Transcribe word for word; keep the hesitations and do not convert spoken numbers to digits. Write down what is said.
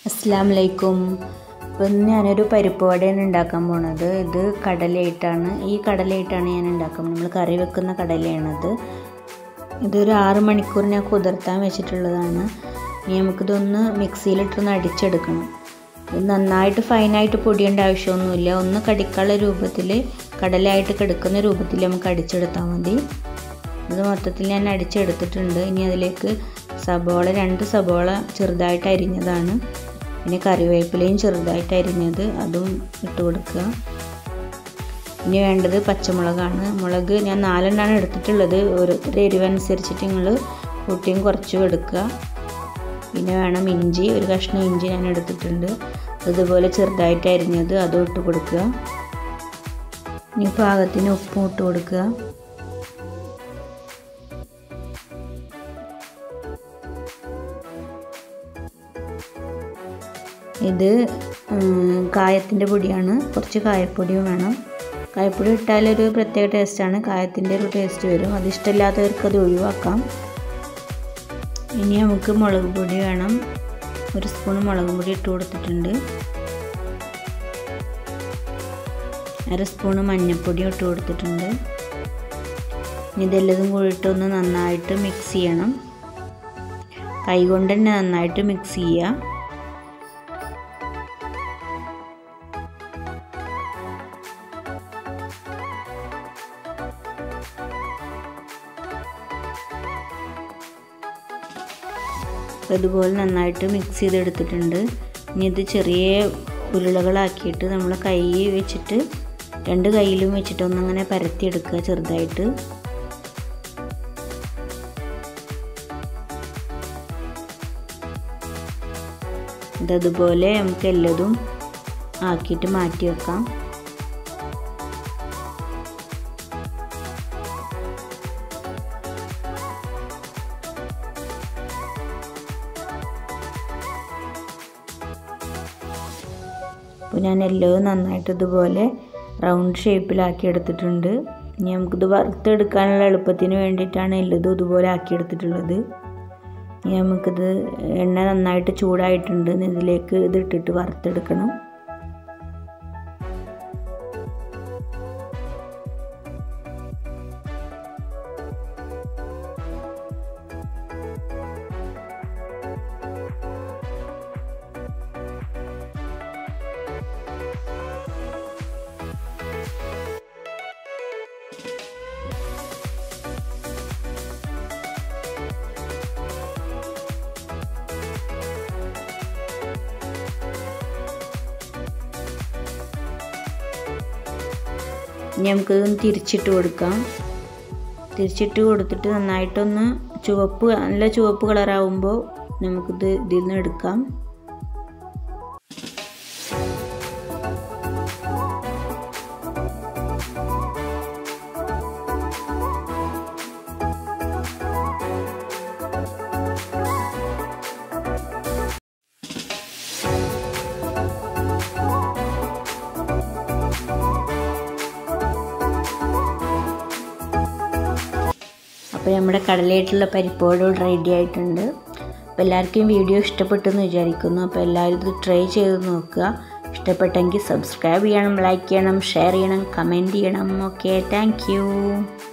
അസ്സലാമു അലൈക്കും. ഇപ്പം ഞാനൊരു പരിപ്പ് വടയാണ് ഉണ്ടാക്കാൻ പോണത്. ഇത് കടലയിട്ടാണ് ഈ കടലയിട്ടാണ് ഞാൻ ഉണ്ടാക്കാൻ നമ്മൾ കറി വെക്കുന്ന കടലയാണത്. ഇതൊരു ആറ് മണിക്കൂർ ഞാൻ കുതിർത്താൻ വെച്ചിട്ടുള്ളതാണ്. ഇനി നമുക്കിതൊന്ന് മിക്സിയിലിട്ടൊന്ന് അടിച്ചെടുക്കണം. ഇത് നന്നായിട്ട് ഫൈനായിട്ട് പൊടിയേണ്ട ആവശ്യമൊന്നുമില്ല. ഒന്ന് കടിക്കാനുള്ള രൂപത്തിൽ കടലയായിട്ട് കിടക്കുന്ന രൂപത്തിൽ നമുക്ക് അടിച്ചെടുത്താൽ മതി. ഇത് മൊത്തത്തിൽ ഞാൻ അടിച്ചെടുത്തിട്ടുണ്ട്. ഇനി അതിലേക്ക് സബോള രണ്ട് സബോള ചെറുതായിട്ട് അരിഞ്ഞതാണ്, പിന്നെ കറിവേപ്പിലയും ചെറുതായിട്ട് അരിഞ്ഞത് അതും ഇട്ട് കൊടുക്കുക. ഇനി വേണ്ടത് പച്ചമുളകാണ്. മുളക് ഞാൻ നാലെണ്ണമാണ് എടുത്തിട്ടുള്ളത്. ഓരോരുത്തരുടെ എരിവനുസരിച്ചിട്ട് നിങ്ങൾ കൂട്ടിയും കുറച്ചും എടുക്കുക. പിന്നെ വേണം ഇഞ്ചി, ഒരു കഷ്ണം ഇഞ്ചി ഞാൻ എടുത്തിട്ടുണ്ട്, അതുപോലെ ചെറുതായിട്ട് അരിഞ്ഞത് അതും ഇട്ട് കൊടുക്കുക. ഇനി പാകത്തിന് ഉപ്പും ഇട്ട് കൊടുക്കുക. ഇത് കായത്തിൻ്റെ പൊടിയാണ്, കുറച്ച് കായപ്പൊടിയും വേണം. കായപ്പൊടി ഇട്ടാലൊരു പ്രത്യേക ടേസ്റ്റാണ്, കായത്തിൻ്റെ ഒരു ടേസ്റ്റ് വരും. അത് ഇഷ്ടമില്ലാത്തവർക്ക് അത് ഒഴിവാക്കാം. ഇനി നമുക്ക് മുളക് പൊടി വേണം. ഒരു സ്പൂൺ മുളക് പൊടി ഇട്ട് കൊടുത്തിട്ടുണ്ട്. അര സ്പൂണ് മഞ്ഞൾപ്പൊടി ഇട്ട് കൊടുത്തിട്ടുണ്ട്. ഇതെല്ലതും കൂടിയിട്ടൊന്ന് നന്നായിട്ട് മിക്സ് ചെയ്യണം. കൈ കൊണ്ട് തന്നെ നന്നായിട്ട് മിക്സ് ചെയ്യുക. അതുപോലെ നന്നായിട്ട് മിക്സ് ചെയ്തെടുത്തിട്ടുണ്ട്. ഇനി ഇത് ചെറിയ ഉരുളകളാക്കിയിട്ട് നമ്മൾ കൈ വെച്ചിട്ട് രണ്ട് കൈയിലും വെച്ചിട്ട് ഒന്നങ്ങനെ പരത്തിയെടുക്കുക ചെറുതായിട്ട്. ഇതതുപോലെ നമുക്ക് എല്ലതും ആക്കിയിട്ട് മാറ്റി വെക്കാം. അപ്പോൾ ഞാൻ എല്ലാം നന്നായിട്ട് ഇതുപോലെ റൗണ്ട് ഷേപ്പിലാക്കി എടുത്തിട്ടുണ്ട്. ഇനി നമുക്കിത് വറുത്തെടുക്കാനുള്ള എളുപ്പത്തിന് വേണ്ടിയിട്ടാണ് എല്ലതും ഇതുപോലെ ആക്കിയെടുത്തിട്ടുള്ളത്. ഇനി നമുക്കിത് എണ്ണ നന്നായിട്ട് ചൂടായിട്ടുണ്ട്, ഇതിലേക്ക് ഇത് ഇട്ടിട്ട് വറുത്തെടുക്കണം. ഇനി നമുക്കിതൊന്ന് തിരിച്ചിട്ട് കൊടുക്കാം. തിരിച്ചിട്ട് കൊടുത്തിട്ട് നന്നായിട്ടൊന്ന് ചുവപ്പ് നല്ല ചുവപ്പ് കളറാവുമ്പോൾ നമുക്കിത് ഇതിൽ നിന്ന് എടുക്കാം. അപ്പോൾ നമ്മുടെ കടലയായിട്ടുള്ള പരിപ്പ് വട റെഡി ആയിട്ടുണ്ട്. അപ്പോൾ എല്ലാവർക്കും വീഡിയോ ഇഷ്ടപ്പെട്ടെന്ന് വിചാരിക്കുന്നു. അപ്പോൾ എല്ലാവരും ഇത് ട്രൈ ചെയ്ത് നോക്കുക. ഇഷ്ടപ്പെട്ടെങ്കിൽ സബ്സ്ക്രൈബ് ചെയ്യണം, ലൈക്ക് ചെയ്യണം, ഷെയർ ചെയ്യണം, കമൻറ്റ് ചെയ്യണം. Okay, thank U.